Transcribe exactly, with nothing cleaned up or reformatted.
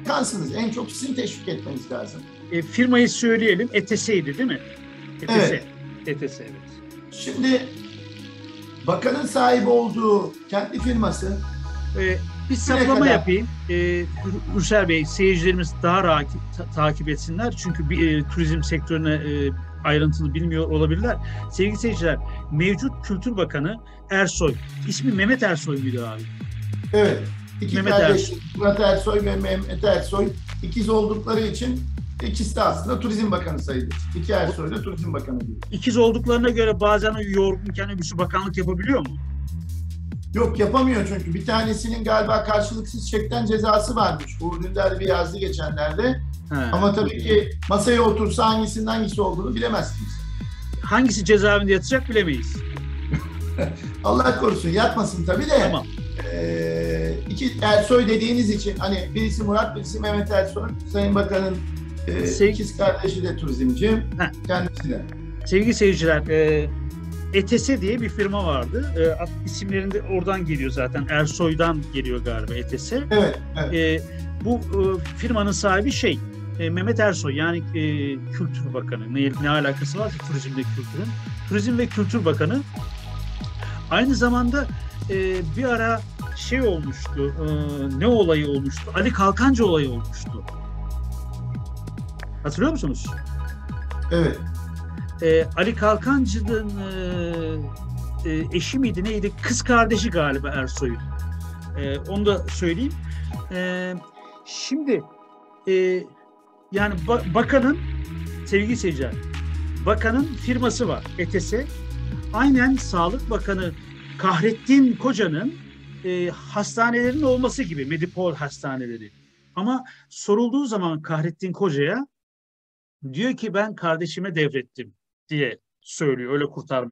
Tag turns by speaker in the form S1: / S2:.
S1: fabrikansınız. En çok sizin teşvik etmeniz lazım.
S2: E, firmayı söyleyelim. E T S'ydi değil mi? E T S.
S1: Evet.
S2: E T S, evet.
S1: Şimdi bakanın sahibi olduğu kendi firması
S2: E, bir
S1: Süre
S2: saplama
S1: kadar.
S2: yapayım. E, Ruşer Bey, seyircilerimiz daha rahat ta- takip etsinler. Çünkü bir, e, turizm sektörüne e, ayrıntılı bilmiyor olabilirler. Sevgili seyirciler, mevcut Kültür Bakanı Ersoy. İsmi Mehmet Ersoy muydu abi?
S1: Evet. İki
S2: Mehmet
S1: kardeş,
S2: Ersoy.
S1: Murat Ersoy ve Mehmet Ersoy ikiz oldukları için ikisi de aslında Turizm Bakanı sayılır. İki Ersoy da Turizm Bakanı diyor.
S2: İkiz olduklarına göre bazen yorgunken öbürsü bakanlık yapabiliyor mu?
S1: Yok, yapamıyor çünkü bir tanesinin galiba karşılıksız çekten cezası varmış. Uğur Dündar bir yazdı geçenlerde.
S2: He.
S1: Ama tabii ki masaya otursa hangisinin hangisi olduğunu bilemezsiniz.
S2: Hangisi cezaevinde yatacak bilemeyiz.
S1: Allah korusun, yatmasın tabii de.
S2: Tamam.
S1: Ee, iki Ersoy dediğiniz için hani birisi Murat, birisi Mehmet Ersoy. Sayın Bakan'ın e,
S2: Sev-
S1: ikiz kardeşi de turizmci.
S2: Heh.
S1: Kendisi de.
S2: Sevgili seyirciler, e, E T S diye bir firma vardı. E, isimlerinde de oradan geliyor zaten. Ersoy'dan geliyor galiba E T S.
S1: Evet, evet.
S2: E, bu e, firmanın sahibi şey, e, Mehmet Ersoy, yani e, Kültür Bakanı. Ne, ne alakası var ki turizmle kültürün? Turizm ve Kültür Bakanı. Aynı zamanda e, bir ara şey olmuştu, e, ne olayı olmuştu? Ali Kalkancı olayı olmuştu. Hatırlıyor musunuz?
S1: Evet.
S2: Ee, Ali Kalkancı'nın e, e, eşi miydi neydi? Kız kardeşi galiba Ersoy'un. E, onu da söyleyeyim. E, şimdi e, yani ba- bakanın, sevgili seyirciler, bakanın firması var, E T S. Aynen Sağlık Bakanı Kahrettin Koca'nın e, hastanelerin olması gibi, Medipol hastaneleri. Ama sorulduğu zaman Kahrettin Koca'ya diyor ki ben kardeşime devrettim diye söylüyor. Öyle kurtarmaya